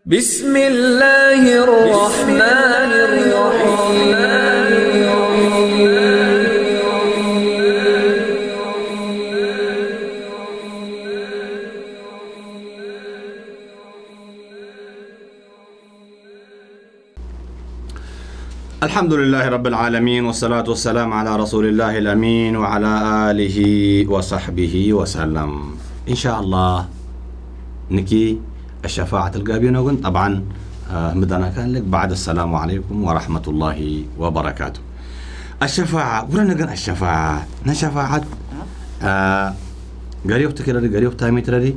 بسم الله الرحمن الرحيم. الحمد لله رب العالمين، والصلاة والسلام على رسول الله الأمين وعلى آله وصحبه وسلم. إن شاء الله نكي الشفاعة القابينة طبعا مدنا كان لك بعد السلام عليكم ورحمة الله وبركاته. الشفاعة ورنا نقول الشفاعة نشفاعة قريب تكرر قريب تامي ترى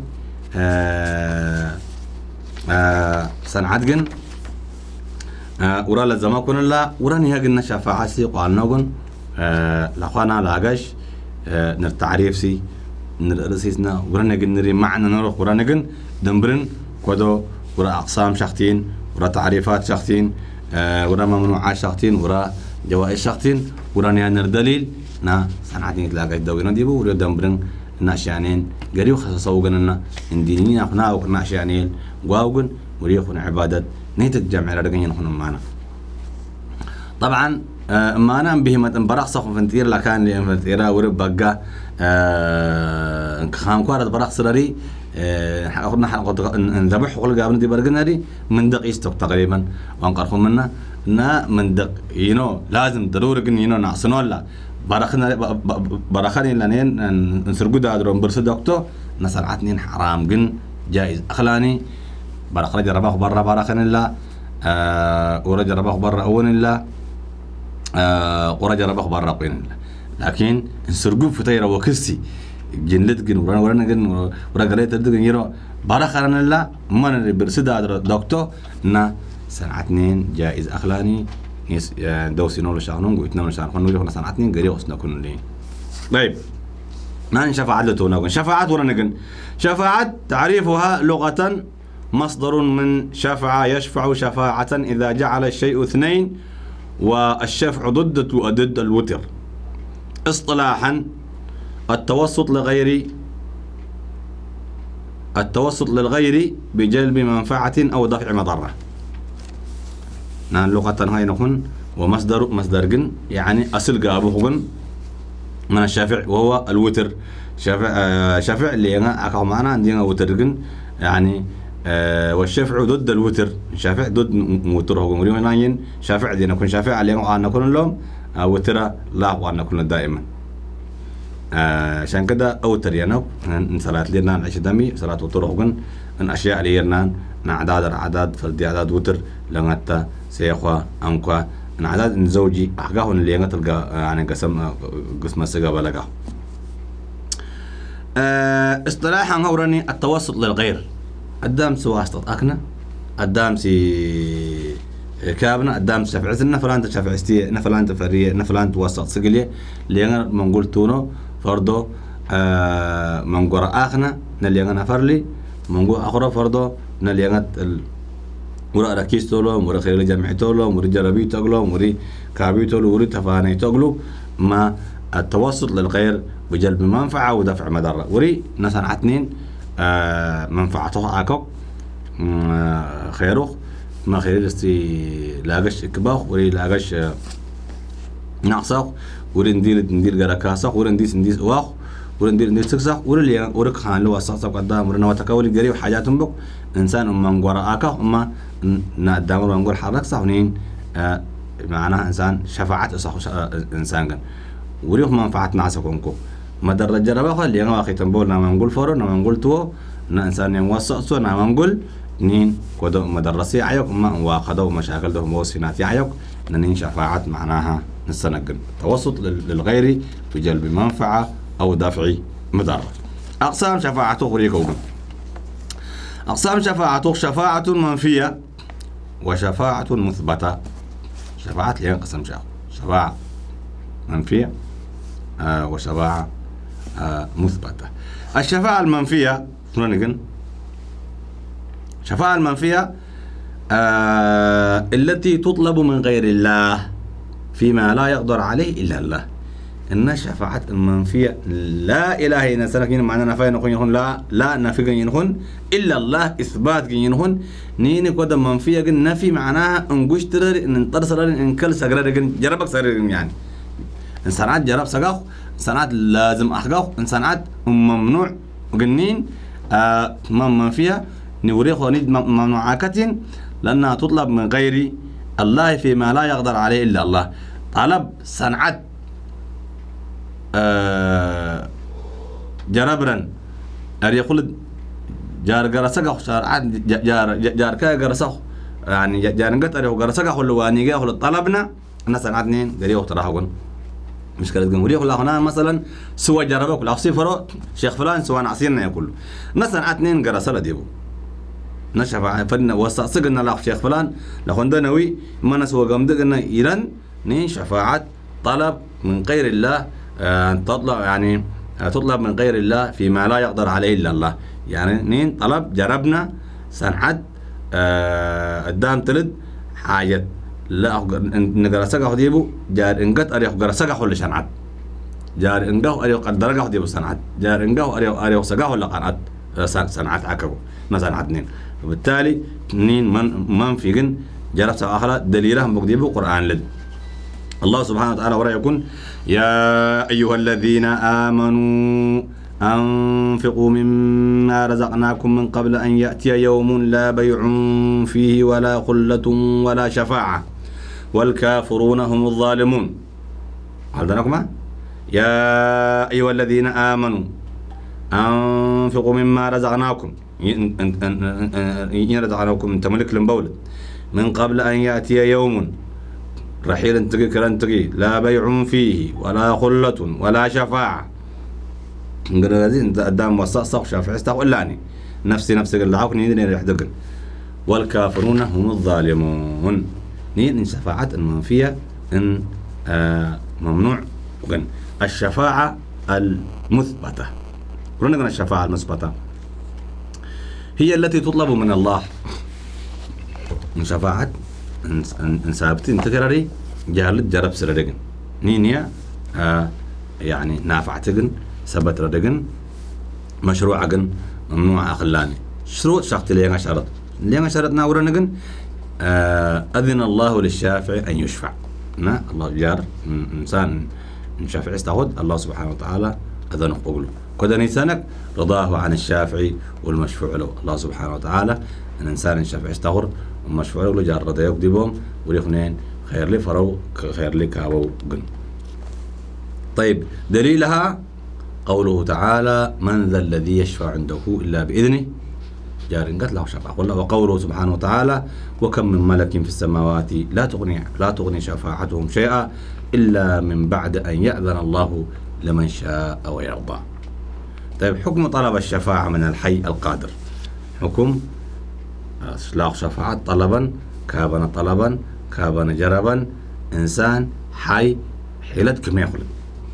صنعت جن ورا لزما كون لا وراني هاجنا شفاعة سي قالنا قن لأخوانا لاقاش نرتعريف سي نرسيسنا ورنا جن معنى نروح ورنا جن دمبرن كودو ورا أقسام شختين ورا تعريفات شختين ورا ممنوعات شختين ورا جوائز شختين وراني نردليل نا صنعتين تلاقي دوينا ديبو ورا دمبرن ناشيانين قريب خصصوا جننا إندينين أخنا وناشيانين واوجن وريخون عبادة نيت الجمع رجعين هنا معنا. طبعا ما أنا بهمة برق صخ فنتير لكان لفنتيرا ورب بقى خام كوارد برق سرري أخذنا حلقة نذبح وقل قابل دي برجنا دي من دق يستوك تقريبا وانقرهم منا نا من دق لازم ضروري جن نعصنا ولا برخنا لانين نسرقو دادرون برس دكتور نسرعتنين حرام جن جائز أخلاني برق رجع رباخ برا برخن الله ورجع رباخ برا أول الله ورجع رباخ برا قين الله. لكن نسرقو فتيرة وكسي جنلت جن ورنا جن ورجع تردد جن برخن الله من برس دادر دكتور نا سنعتنين جائز أخلاني دوسي نول شانون قلت نول شان خنولي خنا سنعتنين قريب أصلا كنا لين. طيب ما نشفع عدلتنا نقول شفاعات ورنا جن شفاعات تعريفها لغة مصدر من شفع يشفع شفاعة إذا جعل الشيء اثنين والشفع ضد الوتر. اصطلاحا التوسط للغير بجلب منفعة أو دفع مضرة. نان لغة هاي نكون ومصدر جن يعني أصل قابوه جن من الشافع وهو الوتر. شافع اللي أنا أكو معنا عندنا وتر جن يعني والشفع ضد الوتر. شافع ضد موتر هو مريم ناين شافع دينا كون شافع علينا أن نكون لهم وترى لا وأن نكون دائما عشان كده أوتر ينو صلاة لنا نعيش دمي صلاة وتر هو أن أشياء ليرنا عدد فردي عدد وتر لغتا سيخوا أنكوا أن عدد زوجي أحقاه اللي ينتلقى يعني قسم السجا بلقاه. اصطلاحا هورني التوسط للغير. قدام سواسطة أكنا قدام سي كابنا قدام شفعتنا فلان تشفعستي نفلان تفريه نفلان توسط سجليه لينا منقول تونو فردو منقول آخنا نلينا نفرلي منقول آخر فردو نلينا مرا ركيز تولو مرا خير جمع تولو مرا جربي تقلو مرا كابي تولو مرا تفاني تقلو ما التوسط للغير بجلب منفعة ودفع مضرة. وري نسان عتنين منفعته عاكو خيره ما خير استي لاقش كباخ وري لاقش ناقصه وري ندير جركاسه وري نديس واخ وري ندير سكسه وري ورك خان لو اساس قدام ورنا وتكولي قريب حاجاتهم بق انسان من وراءك اما نقدم ونقول حرك صحنين معناها انسان شفاعه صح انسان كان وريه منفعتنا عسكونكو مدر الجربة خلي أنا أخي تنبولنا ما نقول فورو ما نقول تو إنسان يوصل سو ما نقول نين كده مدرسي عيوك ما وخذوا مشاكل ده موسينات عيوك نين شفاعات معناها نستنقل توسط للغير في جلب منفعة أو دفع مضرة. أقسام شفاعته غريقة. أقسام شفاعته شفاعة منفية وشفاعة مثبتة. شفاعات لين قسم شفاعة منفية وشفاعة مثبتة. الشفاعة المنفية شفاعة المنفية التي تطلب من غير الله فيما لا يقدر عليه إلا الله. إن الشفاعة المنفية لا إله إلا سنك معنى نفي نكون يكون لا نفي ينهون إلا الله إثبات ينهون نيني كودا منفية جن نفي معناها انقش ترى إن ترسل إن كل سجرة جن جربك سجرة يعني إنسانات جرب سجاخ إنسانات لازم أحجاخ إنسانات ممنوع جنين منفية نوريخ ونيد ممنوعات لأنها تطلب من غير الله فيما لا يقدر عليه إلا الله طلب صنعت جربرا أري يقول جار جرسقه جار كا جرسقه يعني جار نقط أري جرسقه ولا وانيجا ولا طلبنا الناس عن اثنين قريوا تراهقون مشكلة جمهورية ولا هنا مثلا سوى جربك ولا صفر شيخ فلان سوى نعصينا يقول الناس عن اثنين جرسلا ديبو نشفع فن وصقنا لا شيخ فلان لخوندنا نوي ما نسوى جمدنا إيران نين شفاعة طلب من غير الله تطلب يعني تطلب من غير الله فيما لا يقدر عليه إلا الله يعني نين طلب جربنا سنعد قدام تلد حاجة لا نجرسك خديبو جار إنقط أريح جرسك خل سنعد جار إنقه أريح قدرك خديبو سنعد جار إنقه أريح سجاه ولا قنعد سنعد عكبو مثلا عدنين وبالتالي نين من في جن جرب سأخلا دليلهم بقديبو قرآن لد الله سبحانه وتعالى ورا يكون يا أيها الذين آمنوا أنفقوا مما رزقناكم من قبل أن يأتي يوم لا بيع فيه ولا خلة ولا شفاعة والكافرون هم الظالمون عندكم يا أيها الذين آمنوا أنفقوا مما رزقناكم إن رزقناكم تملك لمبولد من قبل أن يأتي يوم رحيل انتقي كرنتقي لا بيع فيه ولا خلة ولا شفاعة انت قدام وصاص شافعي استقلاني نفسي قال عاوك نيدني يحدقن والكافرون هم الظالمون نين شفاعة المنفية ان ممنوع وقن الشفاعة المثبتة قلنا الشفاعة المثبتة هي التي تطلب من الله من شفاعة إن ثابتين تكرري جالد جرب سردقن نينيا يعني نافعتقن ثبت ردقن مشروعقن ممنوع أخلاني شروط شخص لينا شرط ناورنقن أذن الله للشافع أن يشفع الله جار إنسان شافع استهود الله سبحانه وتعالى أذن قبله كذا نسانك رضاه عن الشافعي والمشفوع له الله سبحانه وتعالى الإنسان شافع استغر ومشفوع له جار رضا يقدبهم وليخنين خير لي فرو خير لي كابو قن. طيب دليلها قوله تعالى من ذا الذي يشفع عنده إلا بإذنه جار قد له شفاعة وقوله سبحانه وتعالى وكم من ملك في السماوات لا تغني شفاعتهم شيئا إلا من بعد أن يأذن الله لمن شاء ويرضى. طيب حكم طلب الشفاعة من الحي القادر حكم لا شفاعة طلبا كابن طلبا كابن جربا إنسان حي حيلت كما يخلق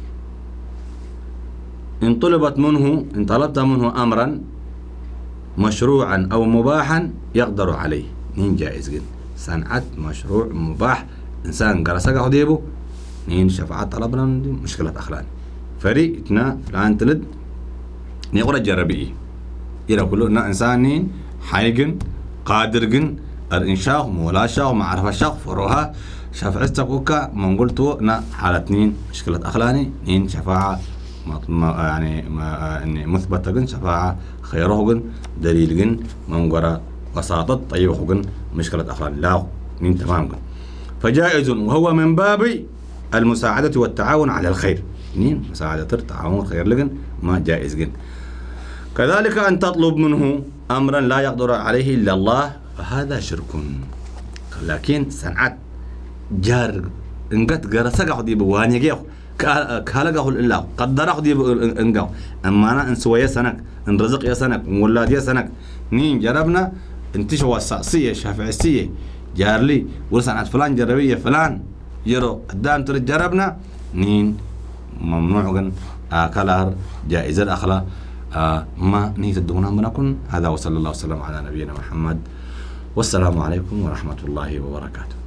إن طلبت منه أمرا مشروعا أو مباحا يقدر عليه نين جائز جدا صنعت مشروع مباح إنسان قرسك خديبه نين شفاعة طلبنا مشكلة أخلان فريقنا فلان تلد نقول جربي إلى كلنا إنسانين حيجن قادرجن الإنشاء ولا شاء معرفة شاء فروها شفاعتك وكا من قلتو نا حالتين مشكلة أخلاني نين شفاعة يعني إني مثبتة جن شفاعة خيره جن دليل جن من قرأ وساطة طيبه جن مشكلة أخلاني لا نين تمام جن فجائز وهو من باب المساعدة والتعاون على الخير نين مساعدة التعاون خير لجن ما جائز جن. كذلك أن تطلب منه أمرا لا يقدر عليه إلا الله فهذا شرك. لكن صنعت جار انقت جرسك خدي بواني جيو كهلقه الله قدره خدي انقو أما أنا انسوي سنك ان رزق يا سنك ولاد يا سنك نين جربنا انتشوا الساسية الشافعية جار لي ولسنعت فلان جربية فلان يرو قدام ترد جربنا نين ممنوع جن كلار جائز الأخلاق ما نيت الدهون منكم. هذا وصلى الله وسلم على نبينا محمد والسلام عليكم ورحمة الله وبركاته.